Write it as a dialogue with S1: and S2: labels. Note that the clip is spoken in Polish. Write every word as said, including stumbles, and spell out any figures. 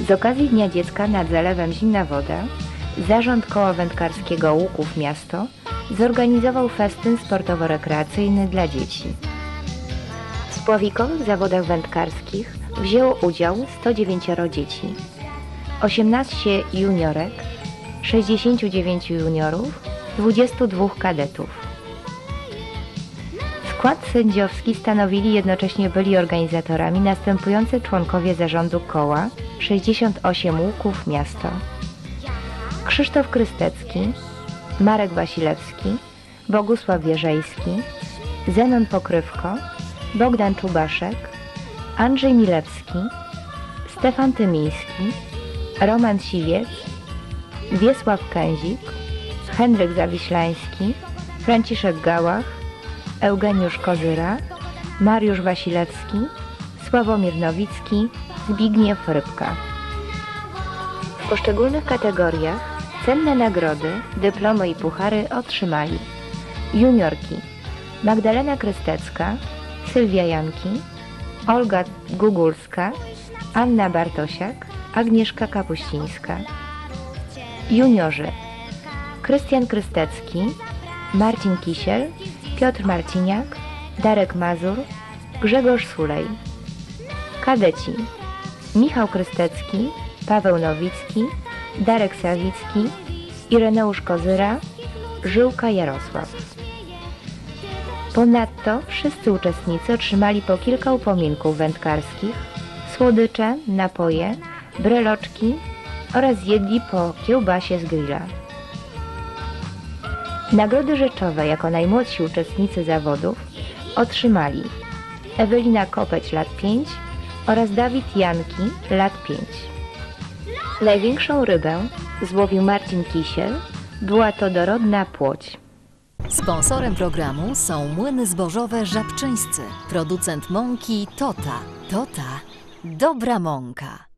S1: Z okazji Dnia Dziecka nad zalewem Zimna Woda Zarząd Koła Wędkarskiego Łuków Miasto zorganizował festyn sportowo-rekreacyjny dla dzieci. W spławikowych zawodach wędkarskich wzięło udział sto dziewięć dzieci, osiemnaście juniorek, sześćdziesiąt dziewięć juniorów, dwudziestu dwóch kadetów. Skład sędziowski stanowili jednocześnie byli organizatorami następujący członkowie zarządu koła sześćdziesiąt osiem Łuków Miasto: Krzysztof Krystecki, Marek Wasilewski, Bogusław Wierzejski, Zenon Pokrywko, Bogdan Czubaszek, Andrzej Milewski, Stefan Tymiński, Roman Siwiec, Wiesław Kęzik, Henryk Zawiślański, Franciszek Gałach, Eugeniusz Kozyra, Mariusz Wasilewski, Sławomir Nowicki, Zbigniew Rybka. W poszczególnych kategoriach cenne nagrody, dyplomy i puchary otrzymali juniorki: Magdalena Krystecka, Sylwia Janki, Olga Gugulska, Anna Bartosiak, Agnieszka Kapuścińska. Juniorzy: Krystian Krystecki, Marcin Kisiel, Piotr Marciniak, Darek Mazur, Grzegorz Sulej. Kadeci: Michał Krystecki, Paweł Nowicki, Darek Sawicki, Ireneusz Kozyra, Żyłka Jarosław. Ponadto wszyscy uczestnicy otrzymali po kilka upominków wędkarskich, słodycze, napoje, breloczki oraz zjedli po kiełbasie z grilla. Nagrody rzeczowe jako najmłodsi uczestnicy zawodów otrzymali Ewelina Kopeć, lat pięć, oraz Dawid Janki, lat pięć. Największą rybę złowił Marcin Kisiel, była to dorodna płoć.
S2: Sponsorem programu są Młyny Zbożowe Żabczyńscy, producent mąki Tota. Tota, dobra mąka.